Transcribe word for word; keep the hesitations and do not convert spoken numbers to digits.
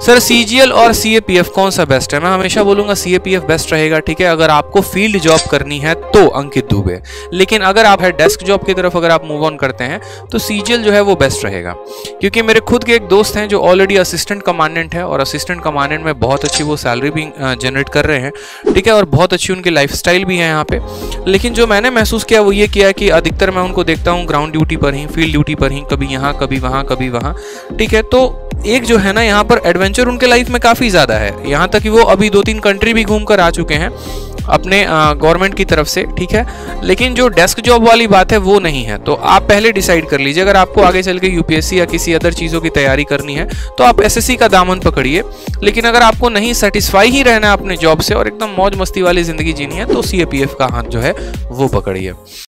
Sir CGL और CAPF कौन सा बेस्ट है? मैं हमेशा बोलूंगा सीएपीएफ बेस्ट रहेगा, ठीक है, अगर आपको फील्ड जॉब करनी है तो अंकित दुबे। लेकिन अगर आप है डेस्क जॉब की तरफ अगर आप मूव ऑन करते हैं तो सीजीएल जो है वो बेस्ट रहेगा। क्योंकि मेरे खुद के एक दोस्त हैं जो ऑलरेडी असिस्टेंट कमांडेंट है और असिस्टेंट कमांडेंट में बहुत अच्छी वो सैलरी भी जनरेट कर रहे हैं, ठीक है, और बहुत अच्छी उनकी लाइफस्टाइल भी है यहाँ पे। लेकिन जो मैंने महसूस किया वो ये किया कि अधिकतर मैं उनको देखता हूँ ग्राउंड ड्यूटी पर ही, फील्ड ड्यूटी पर ही, कभी यहाँ कभी वहाँ कभी वहाँ, ठीक है। तो एक जो है ना यहाँ पर एडवेंचर उनके लाइफ में काफ़ी ज़्यादा है, यहाँ तक कि वो अभी दो तीन कंट्री भी घूम कर आ चुके हैं अपने गवर्नमेंट की तरफ से, ठीक है। लेकिन जो डेस्क जॉब वाली बात है वो नहीं है। तो आप पहले डिसाइड कर लीजिए, अगर आपको आगे चल के यूपीएससी या किसी अदर चीज़ों की तैयारी करनी है तो आप एसएससी का दामन पकड़िए। लेकिन अगर आपको नहीं सेटिस्फाई ही रहना है अपने जॉब से और एकदम मौज मस्ती वाली ज़िंदगी जीनी है तो सीएपीएफ का हाथ जो है वो पकड़िए।